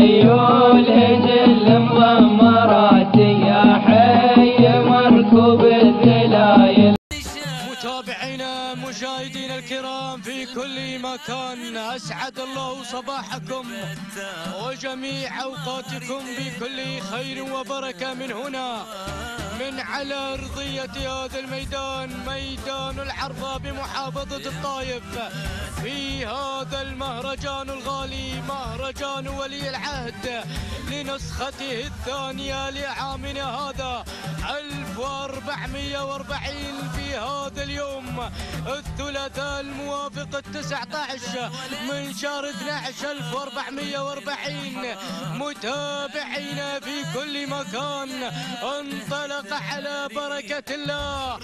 خيول جل مضمرات يا حي مركوب الذلايل. متابعينا مشاهدينا الكرام في كل مكان، أسعد الله صباحكم وجميع أوقاتكم بكل خير وبركة من هنا من على أرضية هذا الميدان، ميدان العرضة بمحافظة الطايف، في هذا المهرجان الغالي، مهرجان ولي العهد لنسخته الثانية لعامنا هذا 1440 في هذا اليوم الثلاثاء الموافق 19 من شهر 12 1440. متابعينا في كل مكان، انطلق على بركة الله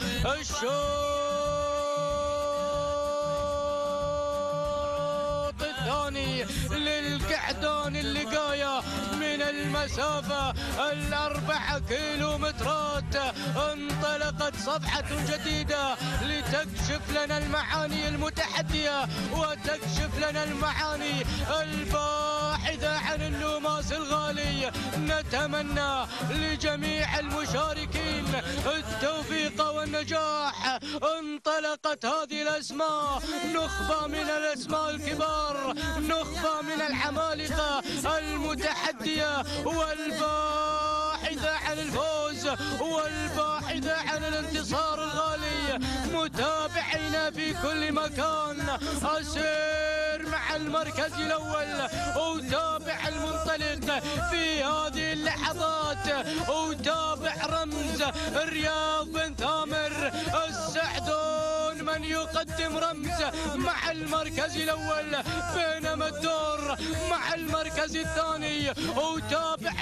الشوط الثاني للقعدان اللقاية من المسافة 4 كيلومترات. انطلقت صفحة جديدة لتكشف لنا المعاني المتحدية وتكشف لنا المعاني الباحثة عن النوماس الغالي. نتمنى لجميع المشاركين التوفيق والنجاح. انطلقت هذه الأسماء، نخبة من الأسماء الكبار، نخبة من العمالقة المتحدية والباحثة عن الفوز والباحثة عن الانتصار الغالي. متابعينا في كل مكان، أسير مع المركز الأول وتابع المنطلق في هذه اللحظات، وتابع رمز رياض بن ثامر السعدون من يقدم رمز مع المركز الأول، بينما الدور مع المركز الثاني. وتابع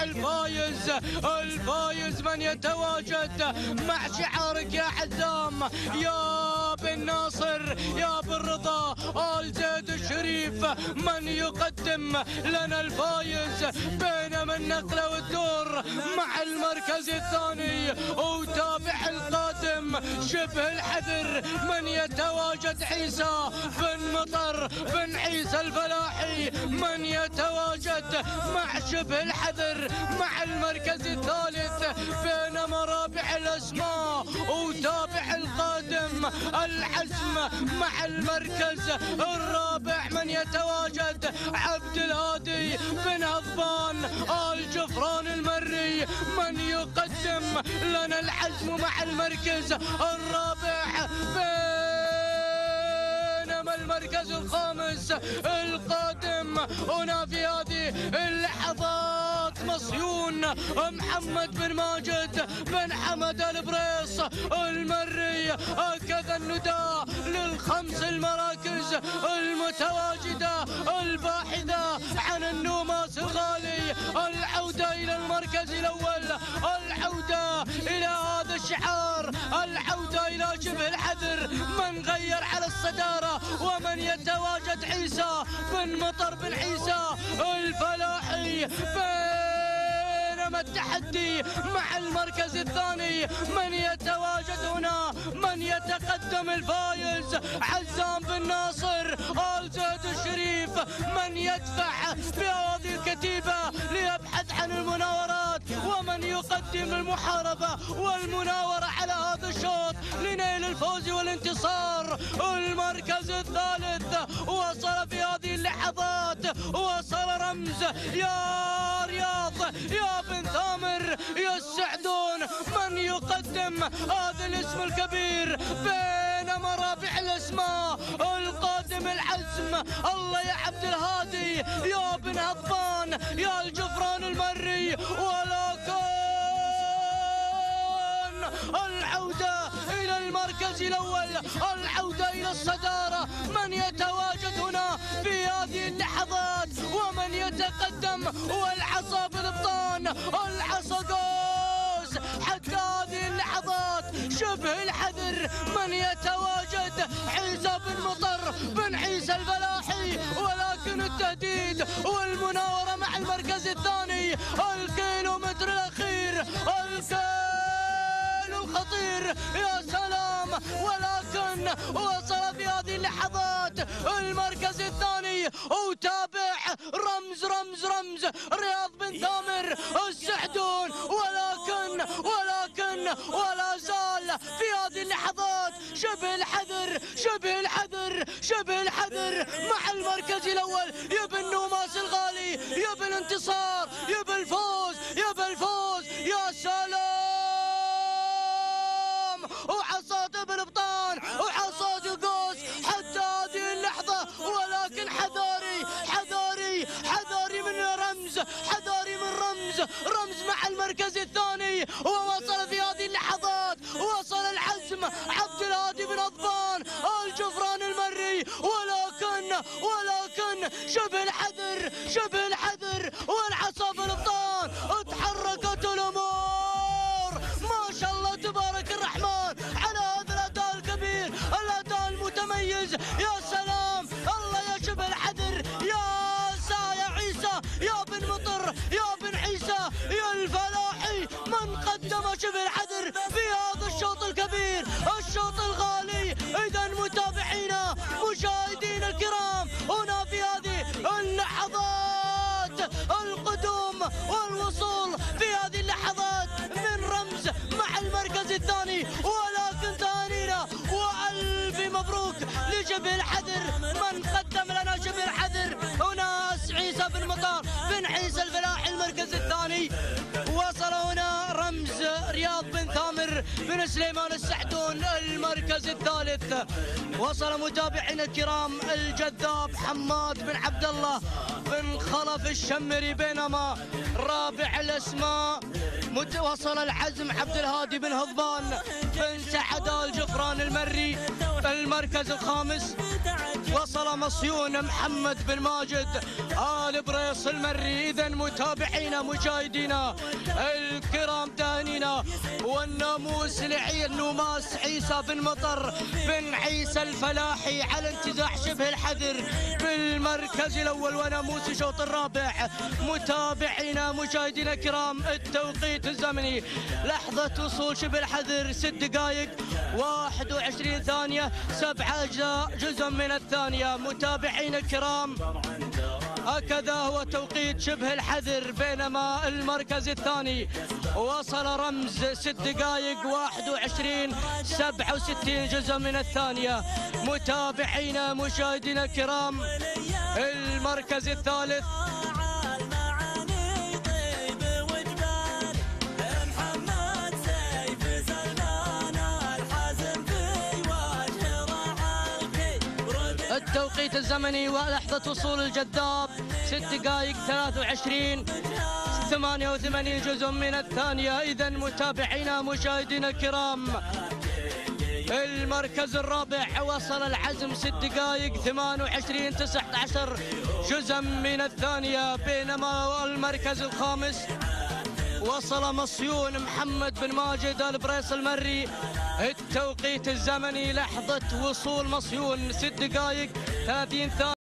الفايز من يتواجد مع شعارك يا حزام، يا بن ناصر، يا بن رضا آل زيد الشريف من يقدم لنا الفايز، بينما النقلة والدور مع المركز الثاني. وتابع القادم شبه الحذر من يتواجد عيسى بن مطر بن عيسى الفلاحي من يتواجد مع شبه الحذر مع المركز الثالث، بينما رابع الأسماء وتابع القادم الحزم مع المركز الرابع من يتواجد عبد الهادي بن هضبان آل جفران المري من يقدم لنا الحزم مع المركز الرابع، بينما المركز الخامس القادم هنا في هذه اللحظات مصيون محمد بن ماجد بن حمد البريص المري. هكذا النداء للخمس المراكز المتواجدة الباحثة عن النوماس الغالي. العودة إلى المركز الأول، العودة إلى هذا الشعار، العودة إلى شبه الحذر من غير على الصدارة ومن يتواجد عيسى بن مطر بن عيسى الفلاحي، بينما التحدي مع المركز الثاني من يتواجد هنا من يتقدم الفايز عزام بن ناصر آل زيد الشريف من يدفع بهذه الكتيبة ليبحث عن المناورات ومن يقدم المحاربة والمناورة على هذا الشوط لنيل الفوز والانتصار. المركز الثالث وصل في هذه اللحظات، وصل رمز يا رياض يا بن ثامر يا السعدون من يقدم هذا الاسم الكبير، بينما رابع الاسماء القادم الحزم الله يا عبد الهادي يا بن هضبان يا الجفران المري. ولكن العودة إلى المركز الأول، العودة إلى الصدارة من يتواجد هنا في هذه اللحظات ومن يتقدم هو العصا بالابطان، العصا قوس حتى هذه اللحظات شبه الحذر من يتواجد عيسى بن مطر بن عيسى الفلاحي. ولكن التهديد والمناورة مع المركز الثاني، الكيلومتر الأخير، الخطير يا سلام. ولكن ولكن وصل في هذه اللحظات المركز الثاني. وتابع رمز رمز رمز رياض بن ثامر السعدون، ولكن ولا زال في هذه اللحظات شبه الحذر مع المركز الاول. يبي النوماس الغالي، يبي الانتصار، يبي الفوز، يا سلام. وحصاد ابن بطان وحصاد القوس حتى هذه اللحظة، ولكن حذاري من رمز مع المركز الثاني. ووصل في هذه اللحظات، وصل الحزم عبد الهادي بن أضبان الجفران المري، ولكن شبه الحذر والعصا بن بطان. تحركت الأمور، ما شاء الله تبارك الرحمن على هذا الأداء الكبير، الأداء المتميز. يا سلام، الله يا شبه الحذر، يا عيسى، يا بن مطر، يا بن عيسى، يا الفلاحي، من قدم شبه الحذر في هذا الشوط الكبير، الشوط الغالي. إذا متابعينا مشاهدينا الكرام، هنا في هذه اللحظات القدوم والوصول في هذه اللحظات من رمز مع المركز الثاني. ولكن تهانينا وألف مبروك لشبه الحذر، من قدم لنا شبه الحذر هنا عيسى بن مطار بن عيسى الفلاحي المركز الثاني. وصل هنا رمز رياض بن ثامر بن سليمان السعدون المركز الثالث. وصل متابعينا الكرام الجذاب حماد بن عبد الله بن خلف الشمري، بينما رابع الاسماء وصل الحزم عبد الهادي بن هضبان بن سعد الجفران المري المركز الخامس. وصل مصيون محمد بن ماجد آل بريص المري. إذا متابعينا مشاهدينا الكرام، تهانينا والناموس النوماس عيسى بن مطر بن عيسى الفلاحي على انتزاع شبه الحذر بالمركز الأول وناموس الشوط الرابع. متابعينا مشاهدينا الكرام، التوقيت الزمني لحظة وصول شبه الحذر 6 دقائق 21 ثانية 7 أجزاء جزء من الثانية. متابعينا الكرام، هكذا هو توقيت شبه الحذر، بينما المركز الثاني وصل رمز 6 دقائق 21 67 جزء من الثانية. متابعينا مشاهدينا الكرام، المركز الثالث التوقيت الزمني ولحظة وصول الجذاب 6 دقائق 23 88 جزء من الثانية. إذا متابعينا مشاهدينا الكرام، المركز الرابع وصل الحزم 6 دقائق 28 19 جزء من الثانية، بينما المركز الخامس وصل مصيون محمد بن ماجد البريص المري. التوقيت الزمني لحظة وصول مصيون 6 دقائق 30 ثانية.